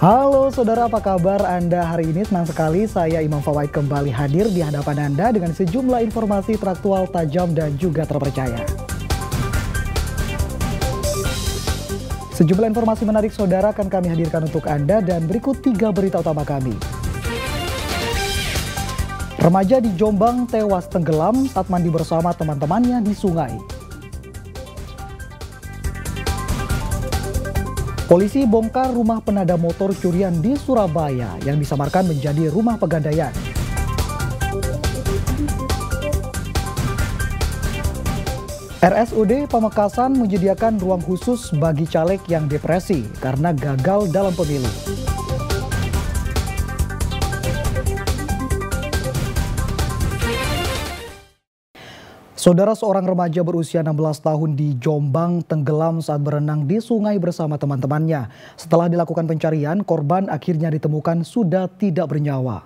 Halo saudara, apa kabar Anda hari ini? Senang sekali saya Imam Fawaid kembali hadir di hadapan Anda dengan sejumlah informasi teraktual, tajam dan juga terpercaya. Sejumlah informasi menarik saudara akan kami hadirkan untuk Anda dan berikut 3 berita utama kami. Remaja di Jombang tewas tenggelam saat mandi bersama teman-temannya di sungai. Polisi bongkar rumah penada motor curian di Surabaya yang disamarkan menjadi rumah pegadaian. RSUD Pamekasan menyediakan ruang khusus bagi caleg yang depresi karena gagal dalam pemilu. Saudara, seorang remaja berusia 16 tahun di Jombang tenggelam saat berenang di sungai bersama teman-temannya. Setelah dilakukan pencarian, korban akhirnya ditemukan sudah tidak bernyawa.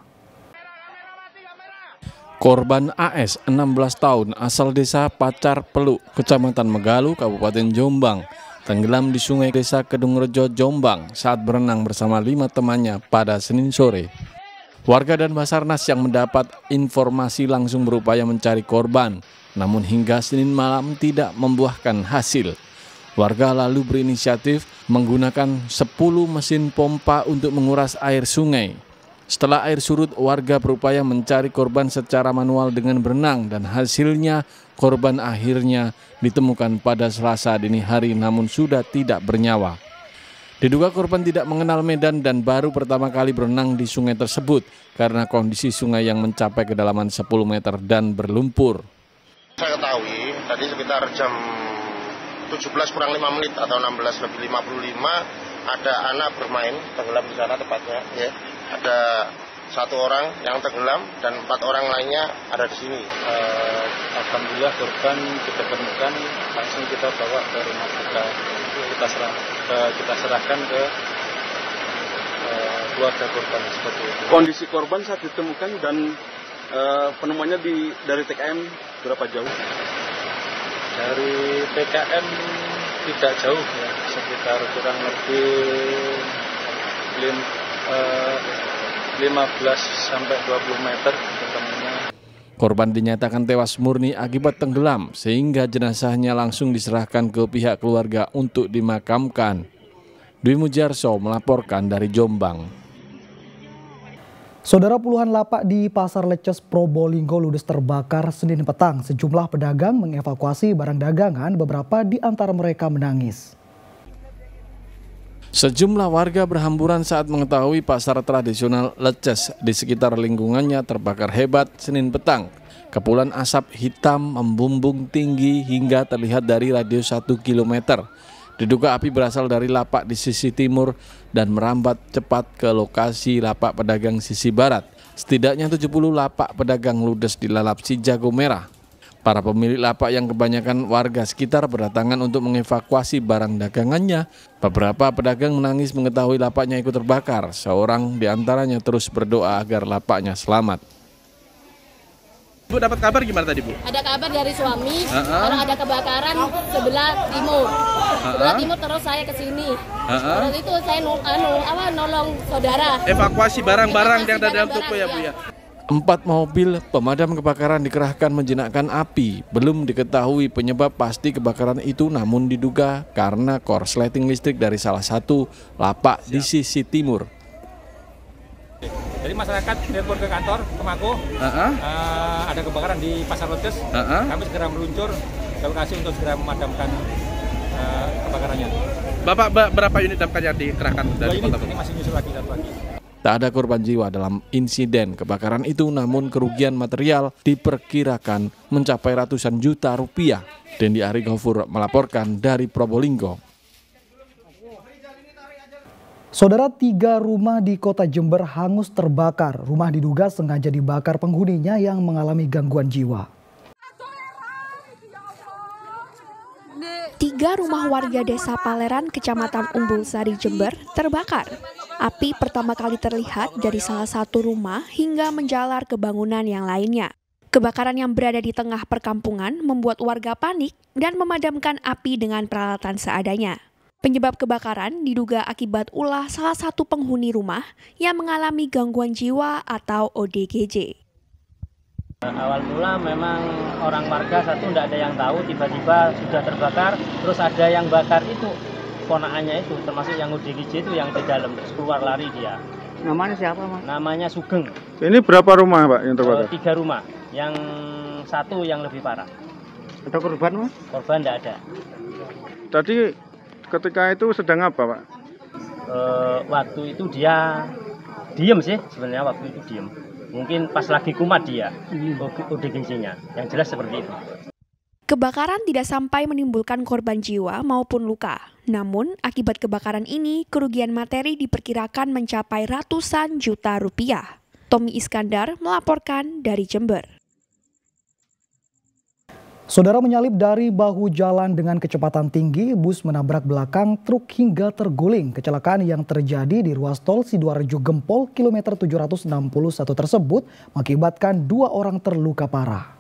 Korban AS, 16 tahun, asal desa Pacar Peluk, Kecamatan Megalu, Kabupaten Jombang, tenggelam di sungai desa Kedungrejo, Jombang saat berenang bersama 5 temannya pada Senin sore. Warga dan Basarnas yang mendapat informasi langsung berupaya mencari korban, namun hingga Senin malam tidak membuahkan hasil. Warga lalu berinisiatif menggunakan 10 mesin pompa untuk menguras air sungai. Setelah air surut, warga berupaya mencari korban secara manual dengan berenang dan hasilnya korban akhirnya ditemukan pada Selasa dini hari namun sudah tidak bernyawa. Diduga korban tidak mengenal medan dan baru pertama kali berenang di sungai tersebut karena kondisi sungai yang mencapai kedalaman 10 meter dan berlumpur. Saya ketahui tadi sekitar jam 17 kurang 5 menit atau 16 lebih 55 ada anak bermain tenggelam di sana tepatnya. Ya. Ada 1 orang yang tenggelam dan 4 orang lainnya ada di sini. Alhamdulillah korban kita temukan, langsung kita bawa ke rumah duka. Kita serahkan ke keluarga korban seperti itu. Kondisi korban saat ditemukan dan penemuannya dari TKM berapa jauh? Dari TKM tidak jauh ya, sekitar kurang lebih 15 sampai 20 meter ketemunya. Korban dinyatakan tewas murni akibat tenggelam sehingga jenazahnya langsung diserahkan ke pihak keluarga untuk dimakamkan. Dwi Mujarso melaporkan dari Jombang. Saudara, puluhan lapak di Pasar Leces Probolinggo ludes terbakar Senin petang. Sejumlah pedagang mengevakuasi barang dagangan, beberapa di antara mereka menangis. Sejumlah warga berhamburan saat mengetahui pasar tradisional Leces di sekitar lingkungannya terbakar hebat Senin petang. Kepulan asap hitam membumbung tinggi hingga terlihat dari radius 1 km. Diduga api berasal dari lapak di sisi timur dan merambat cepat ke lokasi lapak pedagang sisi barat. Setidaknya 70 lapak pedagang ludes dilalap si jago merah. Para pemilik lapak yang kebanyakan warga sekitar berdatangan untuk mengevakuasi barang dagangannya. Beberapa pedagang menangis mengetahui lapaknya ikut terbakar. Seorang di antaranya terus berdoa agar lapaknya selamat. Bu, dapat kabar gimana tadi, Bu? Ada kabar dari suami, kalau ada kebakaran sebelah timur. Sebelah timur terus saya ke sini. Terus itu saya nolong saudara. Evakuasi barang-barang yang ada dalam toko ya, Bu ya? 4 mobil pemadam kebakaran dikerahkan menjinakkan api. Belum diketahui penyebab pasti kebakaran itu, namun diduga karena korsleting listrik dari salah satu lapak di sisi timur. Jadi masyarakat telepon ke kantor, ke Mako, ada kebakaran di Pasar Leces. Kami segera meluncur ke lokasi untuk segera memadamkan kebakarannya. Bapak, berapa unit damkar yang dikerahkan dari kota? Ini masih nyusul lagi, satu lagi. Tak ada korban jiwa dalam insiden kebakaran itu, namun kerugian material diperkirakan mencapai ratusan juta rupiah. Dendi Ari Gofur melaporkan dari Probolinggo. Saudara, 3 rumah di kota Jember hangus terbakar. Rumah diduga sengaja dibakar penghuninya yang mengalami gangguan jiwa. 3 rumah warga desa Paleran, Kecamatan Umbul Sari, Jember terbakar. Api pertama kali terlihat dari salah satu rumah hingga menjalar ke bangunan yang lainnya. Kebakaran yang berada di tengah perkampungan membuat warga panik dan memadamkan api dengan peralatan seadanya. Penyebab kebakaran diduga akibat ulah salah satu penghuni rumah yang mengalami gangguan jiwa atau ODGJ. Awal mula memang orang warga satu tidak ada yang tahu, tiba-tiba sudah terbakar, terus ada yang bakar itu ponakannya itu, termasuk yang ODGJ itu yang di dalam, terus keluar lari dia. Namanya siapa, Mas? Namanya Sugeng. Ini berapa rumah, Pak, yang terbakar? 3 rumah, yang satu yang lebih parah. Ada korban, Mas? Korban tidak ada. Tadi ketika itu sedang apa, Pak? Waktu itu dia diem sih, sebenarnya waktu itu diem. Mungkin pas lagi kumat dia, ODGJ-nya, yang jelas seperti itu. Kebakaran tidak sampai menimbulkan korban jiwa maupun luka. Namun, akibat kebakaran ini, kerugian materi diperkirakan mencapai ratusan juta rupiah. Tommy Iskandar melaporkan dari Jember. Saudara, menyalip dari bahu jalan dengan kecepatan tinggi, bus menabrak belakang truk hingga terguling. Kecelakaan yang terjadi di ruas tol Sidoarjo Gempol kilometer 761 tersebut mengakibatkan 2 orang terluka parah.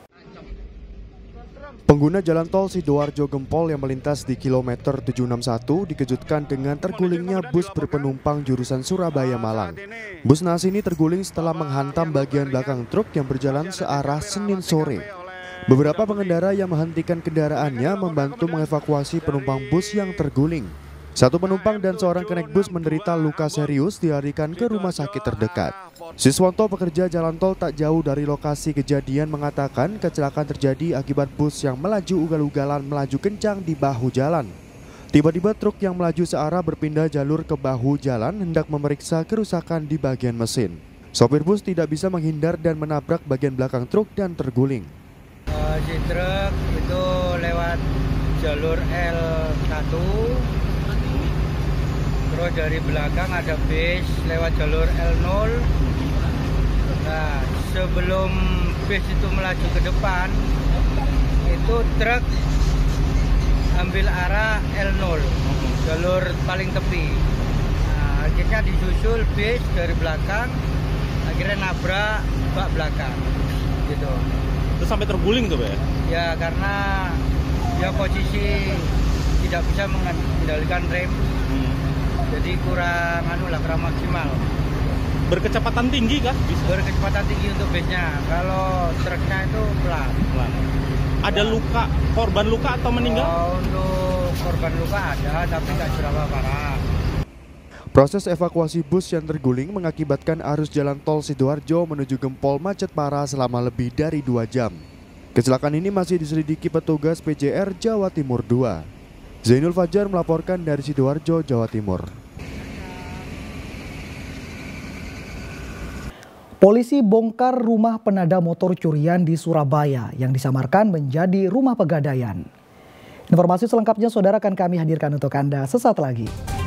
Pengguna jalan tol Sidoarjo Gempol yang melintas di kilometer 761 dikejutkan dengan tergulingnya bus berpenumpang jurusan Surabaya Malang. Bus naas ini terguling setelah menghantam bagian belakang truk yang berjalan searah Senin sore. Beberapa pengendara yang menghentikan kendaraannya membantu mengevakuasi penumpang bus yang terguling. 1 penumpang dan seorang kenek bus menderita luka serius dilarikan ke rumah sakit terdekat. Siswanto, pekerja jalan tol tak jauh dari lokasi kejadian, mengatakan kecelakaan terjadi akibat bus yang melaju ugal-ugalan melaju kencang di bahu jalan. Tiba-tiba truk yang melaju searah berpindah jalur ke bahu jalan hendak memeriksa kerusakan di bagian mesin. Sopir bus tidak bisa menghindar dan menabrak bagian belakang truk dan terguling. Si truk itu lewat jalur L1, terus dari belakang ada bis lewat jalur L0. Nah, sebelum bis itu melaju ke depan, itu truk ambil arah L0, jalur paling tepi. Nah, akhirnya disusul bis dari belakang, akhirnya nabrak bak belakang, gitu. Terus sampai terguling tuh, Pak ya? Ya, karena dia posisi tidak bisa mengendalikan rem, jadi kurang maksimal. Berkecepatan tinggi kah? Bisa. Berkecepatan tinggi untuk busnya. Kalau truknya itu pelan. Ada luka, korban luka atau meninggal? Untuk korban luka ada, tapi tidak seberapa parah. Proses evakuasi bus yang terguling mengakibatkan arus jalan tol Sidoarjo menuju Gempol macet parah selama lebih dari 2 jam. Kecelakaan ini masih diselidiki petugas PJR Jawa Timur 2. Zainul Fajar melaporkan dari Sidoarjo, Jawa Timur. Polisi bongkar rumah penada motor curian di Surabaya yang disamarkan menjadi rumah pegadaian. Informasi selengkapnya saudara akan kami hadirkan untuk Anda sesaat lagi.